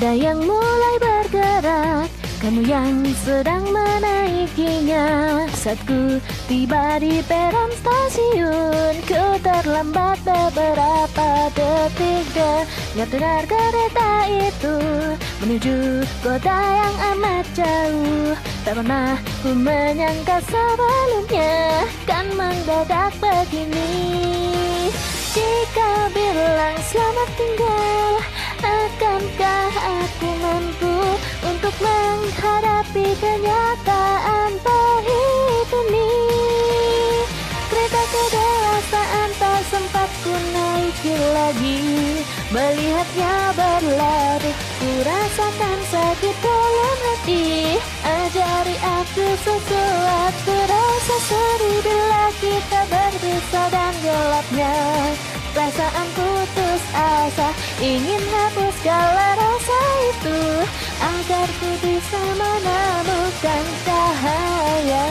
Ada yang mulai bergerak, kamu yang sedang menaikinya. Saat ku tiba di peron stasiun, ku terlambat beberapa detik. Dengar kereta itu menuju kota yang amat jauh. Tak pernah ku menyangka sebelumnya kan mendadak begini. Jika bilang selamat tinggal, akankah aku mampu untuk menghadapi kenyataan pahit ini? Kereta kedewasaan tak sempat ku naiki lagi. Melihatnya berlari, ku rasakan sakit dalam hati. Ajari aku sesuatu, rasa sedih bila kita berpisah dan gelapnya. Perasaan putus asa, ingin hapus segala rasa itu, agar ku bisa menemukan cahaya.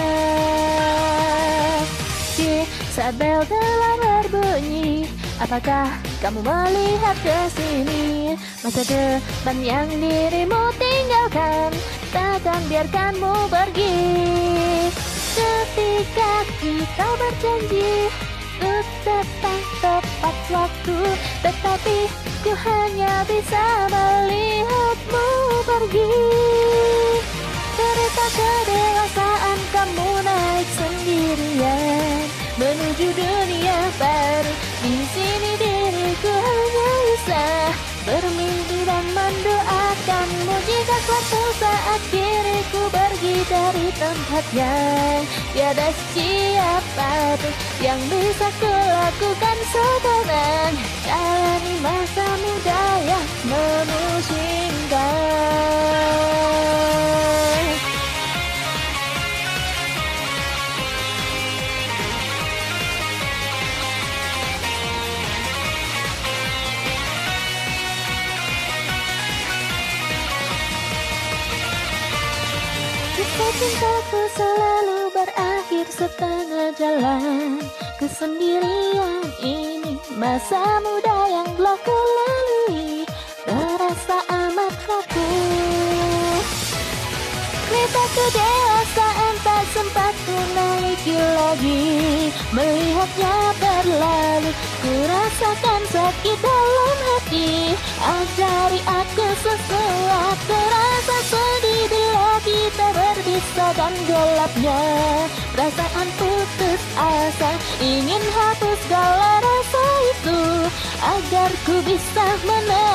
Di saat bel telah berbunyi, apakah kamu melihat ke sini? Masa depan yang dirimu tinggalkan, takkan biarkanmu pergi. Ketika kita berjanji untuk datang tepat waktu, tetapi ku hanya bisa melihatmu pergi. Kereta kedewasaan kamu naik sendirian menuju dunia baru. Di sini diriku hanya bisa bermimpi dan mendoakanmu. Jika suatu saat diriku pergi dari tempat yang tiada siapa pun yang bisa kulakukan sekarang, jalani masa muda yang memusingkan. Kisah cintaku selalu berakhir setengah jalan. Kesendirian ini, masa muda yang telah ku lalui, terasa amat rapuh. Kereta kedewasaan tak sempat ku naiki lagi. Melihatnya berlalu, ku rasakan sakit dalam hati. Ajari aku sesuatu, rasa sedih bila kita berpisah dan gelapnya. Perasaan putus asa, ingin hapus segala rasa itu, agar ku bisa